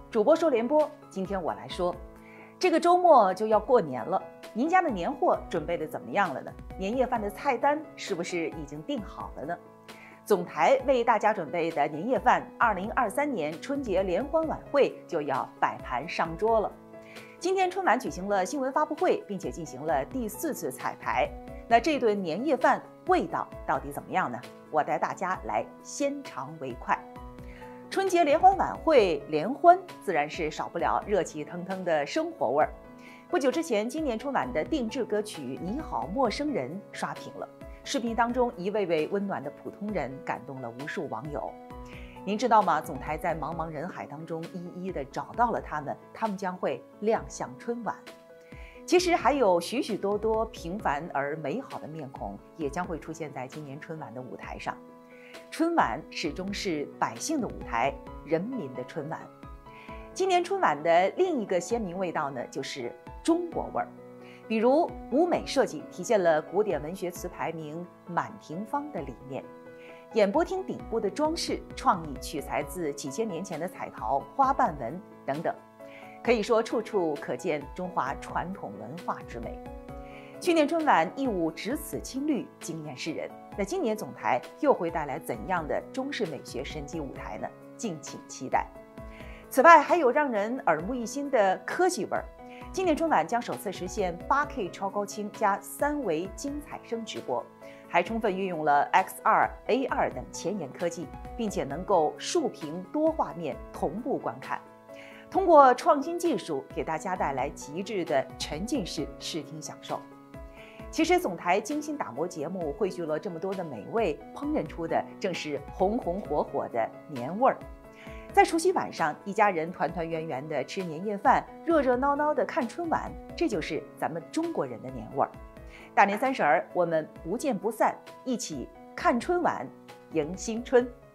主播说联播，今天我来说，这个周末就要过年了，您家的年货准备的怎么样了呢？年夜饭的菜单是不是已经定好了呢？总台为大家准备的年夜饭2023年春节联欢晚会就要摆盘上桌了。今天春晚举行了新闻发布会，并且进行了第4次彩排。那这顿年夜饭味道到底怎么样呢？我带大家来先尝为快。春节联欢晚会联欢自然是少不了热气腾腾的生活味儿。不久之前，今年春晚的定制歌曲《你好陌生人》刷屏了。视频当中，一位位温暖的普通人感动了无数网友。您知道吗？总台在茫茫人海当中一一的找到了他们将会亮相春晚。其实还有许许多多平凡而美好的面孔也将会出现在今年春晚的舞台上。春晚始终是百姓的舞台，人民的春晚。今年春晚的另一个鲜明味道呢，就是中国味儿。比如舞美设计体现了古典文学词排名满庭芳的理念，演播厅顶部的装饰创意取材自几千年前的彩陶、花瓣纹等等，可以说处处可见中华传统文化之美。去年春晚一舞只此青绿，惊艳世人。那今年总台又会带来怎样的中式美学神级舞台呢？敬请期待。此外，还有让人耳目一新的科技味儿。今年春晚将首次实现 8K 超高清加3维精彩声直播，还充分运用了 XR、AR 等前沿科技，并且能够竖屏多画面同步观看。通过创新技术，给大家带来极致的沉浸式视听享受。其实总台精心打磨节目，汇聚了这么多的美味，烹饪出的正是红红火火的年味儿。在除夕晚上，一家人团团圆圆的吃年夜饭，热热闹闹的看春晚，这就是咱们中国人的年味儿。大年30儿，我们不见不散，一起看春晚，迎新春。